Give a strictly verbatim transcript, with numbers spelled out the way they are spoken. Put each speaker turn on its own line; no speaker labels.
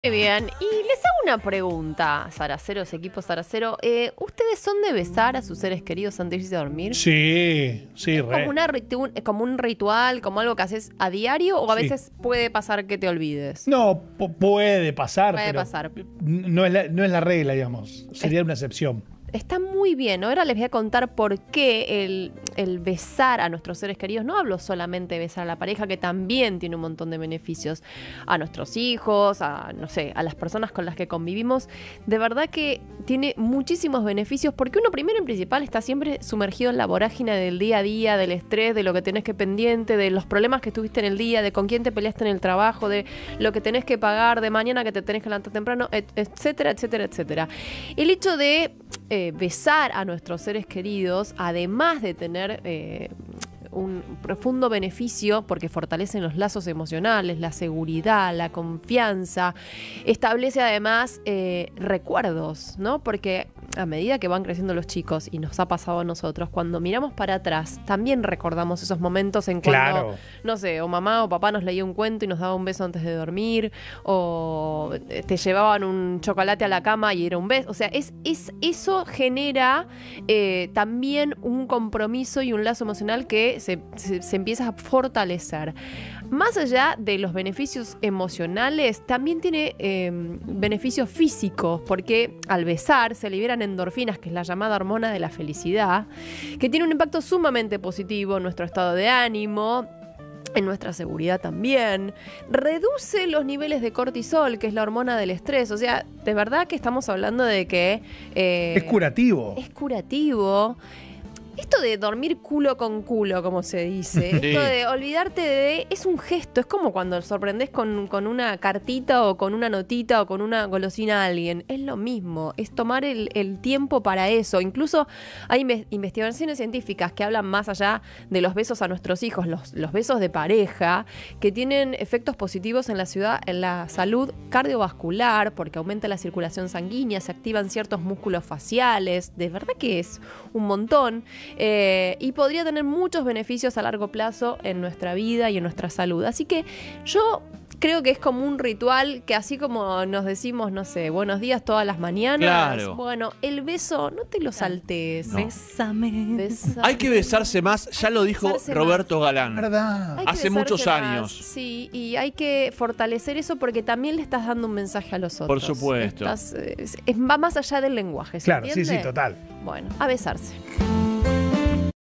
Muy bien, y les hago una pregunta, Zaraceros, equipo Zaracero. Eh, ¿Ustedes son de besar a sus seres queridos antes de irse a dormir?
Sí, sí,
¿Es
re.
como, una ritu como un ritual, como algo que haces a diario o a
Sí.
veces puede pasar que te olvides?
No, puede pasar,
Puede
pero
pasar.
No, es la, no es la regla, digamos. Sería
Es-
una excepción.
Está muy bien. Ahora les voy a contar por qué el, el besar a nuestros seres queridos, no hablo solamente de besar a la pareja, que también tiene un montón de beneficios, a nuestros hijos, a, no sé, a las personas con las que convivimos. De verdad que tiene muchísimos beneficios porque uno primero en principal está siempre sumergido en la vorágine del día a día, del estrés, de lo que tenés que pendiente, de los problemas que tuviste en el día, de con quién te peleaste en el trabajo, de lo que tenés que pagar, de mañana que te tenés que levantar temprano, et- etcétera, etcétera, etcétera. El hecho de eh, besar a nuestros seres queridos, además de tener eh, un profundo beneficio porque fortalecen los lazos emocionales, la seguridad, la confianza, establece además eh, recuerdos, ¿no? Porque a medida que van creciendo los chicos, y nos ha pasado a nosotros, cuando miramos para atrás, también recordamos esos momentos en cuando,
Claro.
no sé, o mamá o papá nos leía un cuento y nos daba un beso antes de dormir, o te llevaban un chocolate a la cama y era un beso. O sea, es, es, eso genera eh, también un compromiso y un lazo emocional que se, se, se empieza a fortalecer. Más allá de los beneficios emocionales, también tiene eh, beneficios físicos, porque al besar se liberan endorfinas, que es la llamada hormona de la felicidad, que tiene un impacto sumamente positivo en nuestro estado de ánimo, en nuestra seguridad también. Reduce los niveles de cortisol, que es la hormona del estrés. O sea, de verdad que estamos hablando de que eh,
Es curativo.
es curativo. Esto de dormir culo con culo, como se dice,
Sí.
esto de olvidarte de... es un gesto, es como cuando sorprendés con, con una cartita o con una notita o con una golosina a alguien. Es lo mismo, es tomar el, el tiempo para eso. Incluso hay inve- investigaciones científicas que hablan más allá de los besos a nuestros hijos, los, los besos de pareja, que tienen efectos positivos en la, ciudad, en la salud cardiovascular, porque aumenta la circulación sanguínea, se activan ciertos músculos faciales. De verdad que es un montón. Eh, y podría tener muchos beneficios a largo plazo en nuestra vida y en nuestra salud. Así que yo creo que es como un ritual que, así como nos decimos, no sé, buenos días todas las mañanas,
Claro.
bueno, el beso no te lo saltes.
No.
Bésame.
Bésame.
Hay que besarse más, ya lo dijo
besarse
Roberto Galán.
¿Verdad?
Hay que
hace
besarse
muchos
más,
años.
Sí, y hay que fortalecer eso porque también le estás dando un mensaje a los otros.
Por supuesto.
Estás, eh, es- es- va más allá del lenguaje, ¿se
Claro, sí, sí,
entiende?
total.
Bueno, a besarse.